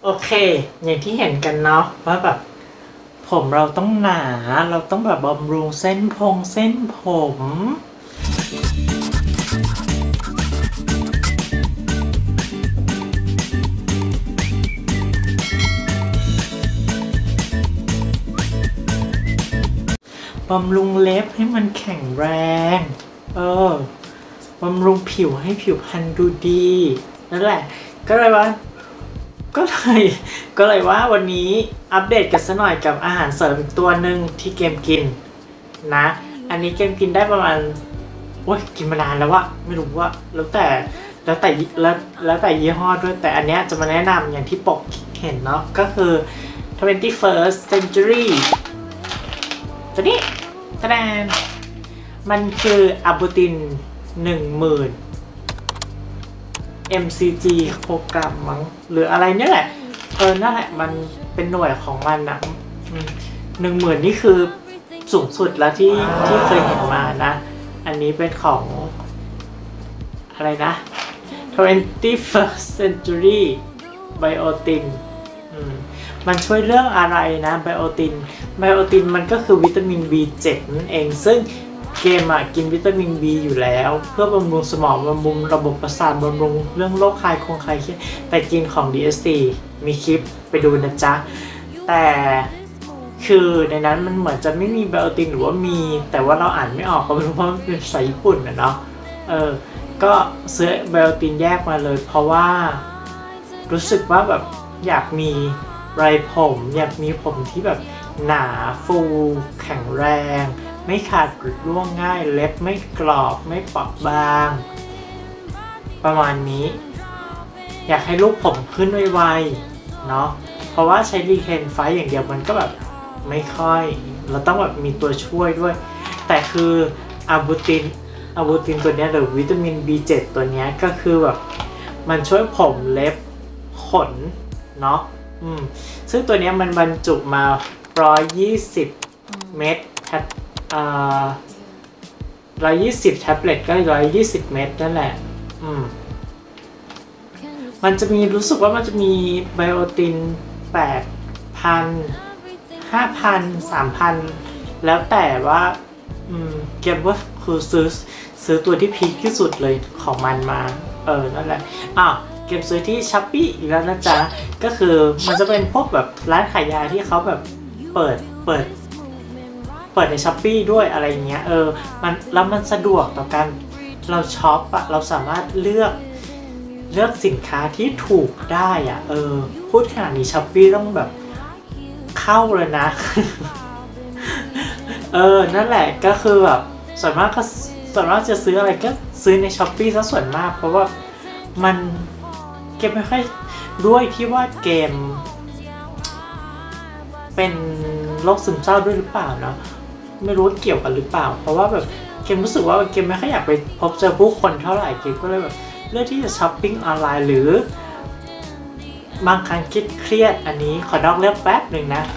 โอเคอย่างที่เห็นกันเนาะว่าแบบผมเราต้องหนาเราต้องแบบบำรุงเส้นผมบำรุงเล็บให้มันแข็งแรงบำรุงผิวให้ผิวพรรณดูดีนั่นแหละก็เลยว่าก็เลยก็เลยว่าวันนี้อัปเดตกันสักหน่อยกับอาหารเสริมอีกตัวหนึ่งที่เกมกินนะอันนี้เกมกินได้ประมาณโอ้ยกินมานานแล้ววะไม่รู้ว่าแล้วแต่ยี่ห้อด้วยแต่อันเนี้ยจะมาแนะนำอย่างที่ปกเห็นเนาะก็คือ 21st Century ตัวนี้แสดงมันคืออะบูติน10,000 mcg โคกรัมมั้งหรืออะไรเนี่ยแหละนั่นแหละมันเป็นหน่วยของมันนะ10,000นี่คือสูงสุดแล้วที่เคยเห็นมานะอันนี้เป็นของอะไรนะ 21st Century Biotin มันช่วยเรื่องอะไรนะไบโอตินมันก็คือวิตามิน B7 นั่นเองซึ่งเกมกินวิตามิน B อยู่แล้วเพื่อบำรุงสมองบำรุงระบบประสาทบำรุงเรื่องโรคคลายเครียดแต่กินของ DSC มีคลิปไปดูนะจ๊ะแต่คือในนั้นมันเหมือนจะไม่มีไบโอตินหรือว่ามีแต่ว่าเราอ่านไม่ออกก็ไม่รู้เพราะมันเป็นภาษาญี่ปุ่นนะเนาะก็ซื้อไบโอตินแยกมาเลยเพราะว่ารู้สึกว่าแบบอยากมีไรผมอยากมีผมที่แบบหนาฟูแข็งแรงไม่ขาดหรือร่วงง่ายเล็บไม่กรอบไม่เปราะบางประมาณนี้อยากให้ลูกผมขึ้นไวๆเนาะเพราะว่าใช้รีเทนไฟอย่างเดียวมันก็แบบไม่ค่อยเราต้องแบบมีตัวช่วยด้วยแต่คืออะบูตินตัวนี้หรือวิตามิน B7 ตัวนี้ก็คือแบบมันช่วยผมเล็บขนเนาะซึ่งตัวนี้มันบรรจุมา120 เม็ด120 แท็บเล็ตก็120 เม็ดนั่นแหละมันจะมีรู้สึกว่ามันจะมีไบโอติน 8,000 5,000 3,000 แล้วแต่ว่าเกมว่าคือซื้อตัวที่พีคที่สุดเลยของมันมานั่นแหละเกมซื้อที่ Shopee อีกแล้วนะจ๊ะก็คือมันจะเป็นพวกแบบร้านขายยาที่เขาแบบเปิดใน Shopee ด้วยอะไรเงี้ยมันสะดวกต่อการเราช็อปเราสามารถเลือกสินค้าที่ถูกได้พูดขนาดนี้ Shopee ต้องแบบเข้าเลยนะ นั่นแหละก็คือแบบส่วนมากจะซื้ออะไรก็ซื้อใน Shopee ซะส่วนมากเพราะว่ามันเกมไม่ค่อยด้วยที่ว่าเกมเป็นโรคซึมเศร้าด้วยหรือเปล่าเนาะไม่รู้เกี่ยวกันหรือเปล่าเพราะว่าแบบเกมรู้สึกว่าเกมไม่ค่อยอยากไปพบเจอผู้คนเท่าไหร่เกมก็เลยแบบเลือกที่จะช้อปปิ้งออนไลน์หรือบางครั้งเครียดอันนี้ขอนอกเลือกแป๊บหนึ่งนะ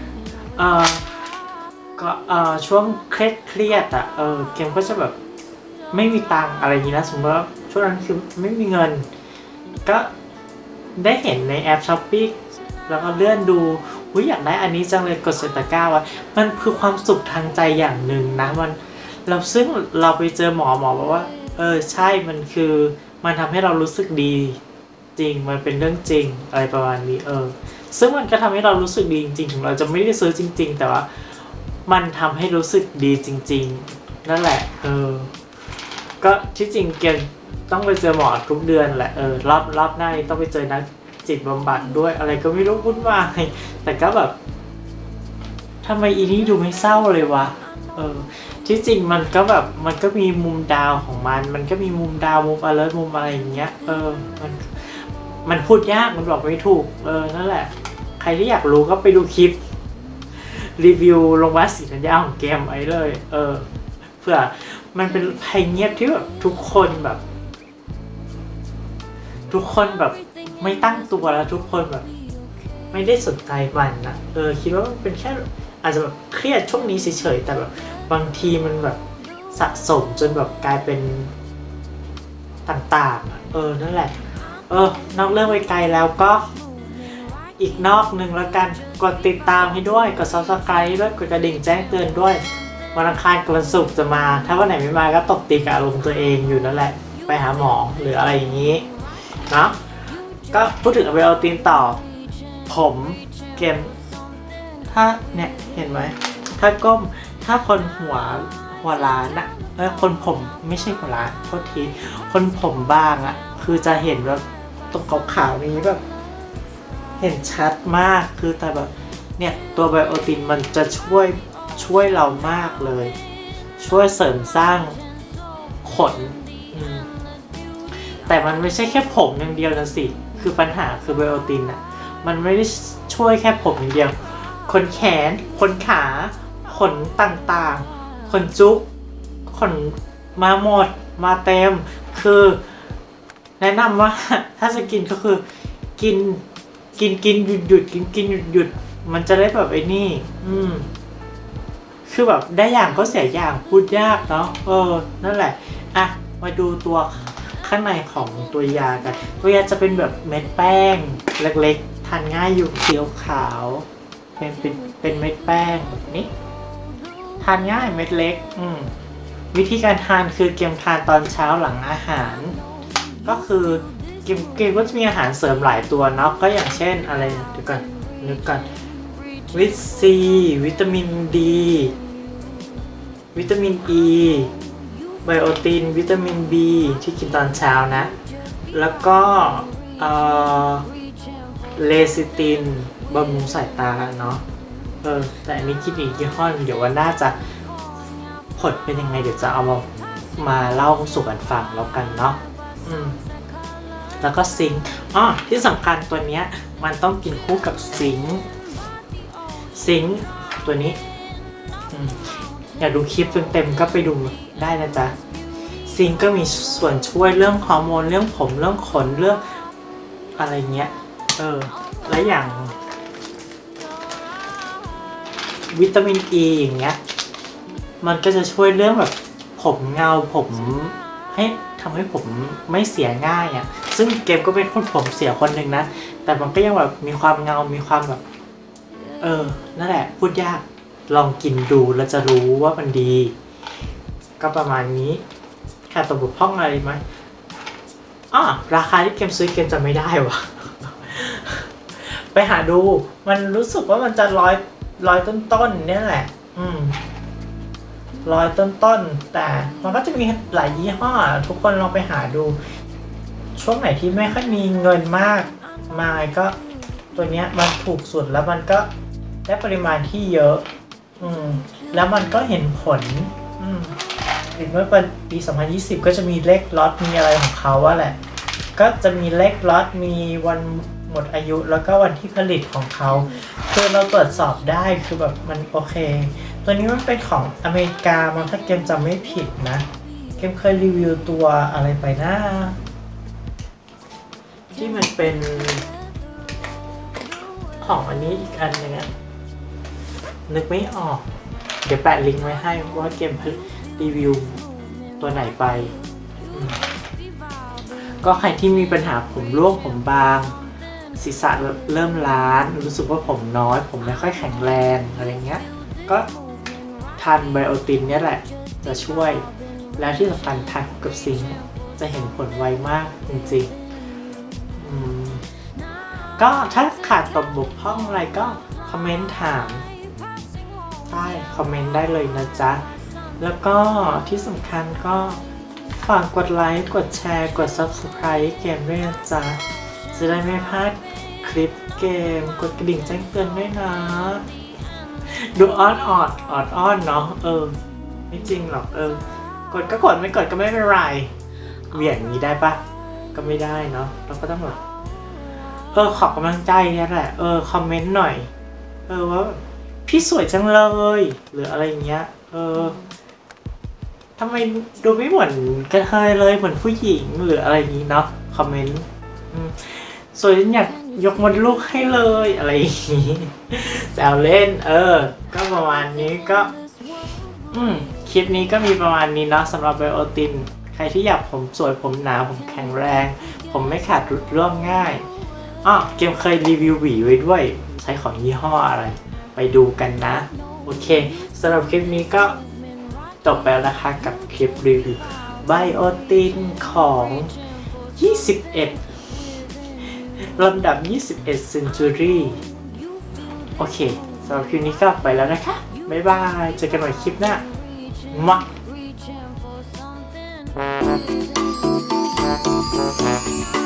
ก็ช่วงเครียดเกมก็จะแบบไม่มีตังค์อะไรอย่างนี้นะสมมติว่าช่วงนั้นคือไม่มีเงินก็ได้เห็นในแอป Shopee แล้วก็เลื่อนดูอยากได้อันนี้จังเลยกดใส่ตะกร้าไว้มันคือความสุขทางใจอย่างหนึ่งนะซึ่งเราไปเจอหมอบอกว่าใช่มันทำให้เรารู้สึกดีจริงมันเป็นเรื่องจริงอะไรประมาณนี้ซึ่งมันก็ทำให้เรารู้สึกดีจริงๆถึงเราจะไม่ได้ซื้อจริงๆแต่ว่ามันทำให้รู้สึกดีจริงๆนั่นแหละก็ที่จริงเกมต้องไปเจอหมอทุกเดือนแหละรอบหน้าต้องไปเจอนักจิตบำบัดด้วยอะไรก็ไม่รู้วุ่นวายแต่ก็แบบทำไมอีนี่ดูไม่เศร้าเลยวะที่จริงมันก็แบบมันก็มีมุมดาวของมันก็มีมุมดาวมุมอะไรมุมอะไรอย่างเงี้ยมันพูดยากมันบอกไม่ถูกนั่นแหละใครที่อยากรู้ก็ไปดูคลิปรีวิวลงวัดศรีธัญญาของเกมไว้เลยเพื่อมันเป็นเพลงเงียบที่แบบทุกคนแบบไม่ตั้งตัวแล้วทุกคนแบบไม่ได้สนใจมันนะคิดว่ามันเป็นแค่อาจจะแบบเครียดช่วงนี้เฉยๆแต่แบบบางทีมันแบบสะสมจนแบบกลายเป็นต่างๆนั่นแหละนอกเรื่องไปไกลแล้วก็อีกนอกนึงแล้วกันกดติดตามให้ด้วยกด subscribe ด้วยกดกระดิ่งแจ้งเตือนด้วยวันอังคารกับวันศุกร์จะมาถ้าวันไหนไม่มาก็ตบตีกับอารมณ์ตัวเองอยู่นั่นแหละไปหาหมอหรืออะไรอย่างนี้เนาะก็พูดถึงอเวลตีนต่อผมเกมถ้าเนี่ยเห็นไหมถ้าก้มถ้าคนหัวล้านอะคนผมไม่ใช่หัวล้านโทษทีคนผมบางอะคือจะเห็นแบบตรงขาวๆนี้แบบเห็นชัดมากคือแต่แบบเนี่ยตัวไบโอตินมันจะช่วยเรามากเลยช่วยเสริมสร้างขนแต่มันไม่ใช่แค่ผมอย่างเดียวนะสิคือปัญหาคือไบโอตินอะมันไม่ได้ช่วยแค่ผมอย่างเดียวขนแขนขนขาขนต่างๆขนจุ๊กขนมาหมดมาเต็มคือแนะนำว่าถ้าจะกินก็คือกินหยุดกินหยุดมันจะได้แบบไอ้นี่คือแบบได้อย่างก็เสียอย่างพูดยากเนาะนั่นแหละอ่ะมาดูตัวข้างในของตัวยากันตัวยาจะเป็นแบบเม็ดแป้งเล็กๆทานง่ายอยู่สีขาวเป็นเม็ดแป้งแบบนี้ทานง่ายเม็ดเล็กวิธีการทานคือเกมทานตอนเช้าหลังอาหารก็คือเกมก็จะมีอาหารเสริมหลายตัวเนาะก็อย่างเช่นอะไรเดี๋ยวก่อนนึกก่อนวิตซีวิตามินดีวิตามินอีไบโอตินวิตามินบีที่กินตอนเช้านะแล้วก็เลซิตินบำรุงสายตาเนาะแต่อันนี้คิดอีกยี่ห้อเดี๋ยววันหน้าจะผลเป็นยังไงเดี๋ยวจะเอามาเล่าสู่กันฟังแล้วกันเนาะแล้วก็ซิงค์ที่สำคัญตัวเนี้ยมันต้องกินคู่กับซิงค์ตัวนี้อยากดูคลิปเต็มๆก็ไปดูได้นะจ๊ะซิงค์ก็มีส่วนช่วยเรื่องฮอร์โมนเรื่องผมเรื่องขนเรื่องอะไรเงี้ยและอย่างวิตามินอีอย่างเงี้ยมันก็จะช่วยเรื่องแบบผมเงาผมให้ทำให้ผมไม่เสียง่ายอ่ะซึ่งเกมก็เป็นคนผมเสียคนหนึ่งนะแต่มันก็ยังแบบมีความเงามีความแบบนั่นแหละพูดยากลองกินดูแล้วจะรู้ว่ามันดีก็ประมาณนี้ขาดตกบกพร่องอะไรไหมราคาที่เกมซื้อเกมจะไม่ได้วะ ไปหาดูมันรู้สึกว่ามันจะร้อยต้นเนี่ยแหละร้อยต้นแต่มันก็จะมีหลายยี่ห้อทุกคนลองไปหาดูช่วงไหนที่ไม่ค่อยมีเงินมากมาก็ตัวเนี้ยมันถูกสุดแล้วมันก็ได้ปริมาณที่เยอะแล้วมันก็เห็นผลเมื่อปี2020ก็จะมีเลขล็อตมีอะไรของเขาว่าแหละก็จะมีเลขล็อตมีวันหมดอายุแล้วก็วันที่ผลิตของเขาคือเราตรวจสอบได้คือแบบมันโอเคตัวนี้มันเป็นของอเมริกามันถ้าเกมจำไม่ผิดนะเกมเคยรีวิวตัวอะไรไปนะที่มันเป็นของอันนี้อีกอันนึงอะนึกไม่ออกเดี๋ยวแปะลิงก์ไว้ให้ว่าเกมรีวิวตัวไหนไปก็ใครที่มีปัญหาผมร่วงผมบางศีรษะเริ่มล้านรู้สึกว่าผมน้อยผมไม่ค่อยแข็งแรงอะไรเงี้ยก็ทานไบโอตินเนี่ยแหละจะช่วยแล้วที่สำคัญทานกับซิงค์จะเห็นผลไวมากจริงๆก็ถ้าขาดตกบกพร่องอะไรก็คอมเมนต์ถามใต้คอมเมนต์ได้เลยนะจ๊ะแล้วก็ที่สำคัญก็ฝากกดไลค์กดแชร์กด Subscribe เกมด้วยนะจ๊ะจะได้ไม่พลาดคลิปเกมกดกระดิ่งแจ้งเตือนด้วยนะดูอ้อนเนาะไม่จริงหรอกกดก็กดไม่กดก็ไม่เป็นไรเหวี่ยงนี้ได้ปะก็ไม่ได้เนาะเราก็ต้องแบบขอกำลังใจนี่แหละคอมเมนต์หน่อยว่าพี่สวยจังเลยหรืออะไรอย่างเงี้ยทำไมดูไม่เหมือนกระเทยเลยเหมือนผู้หญิงหรืออะไรอย่างงี้เนาะคอมเมนต์สวยจนอยากยกมดลูกให้เลยอะไรอย่างงี้แซวเล่นก็ประมาณนี้ก็คลิปนี้ก็มีประมาณนี้เนาะสำหรับไบโอตินใครที่อยากผมสวยผมหนาผมแข็งแรงผมไม่ขาดรุดร่วงง่ายเกมเคยรีวิวหวีไว้ด้วยใช้ของยี่ห้ออะไรไปดูกันนะโอเคสำหรับคลิปนี้ก็จบไปแล้วนะคะกับคลิปรีวิวไบโอตินของ21ลำดับ21 Century โอเคสำหรับคลิปนี้ก็ไปแล้วนะคะบ๊ายบายเจอกันใหม่คลิปหน้ามา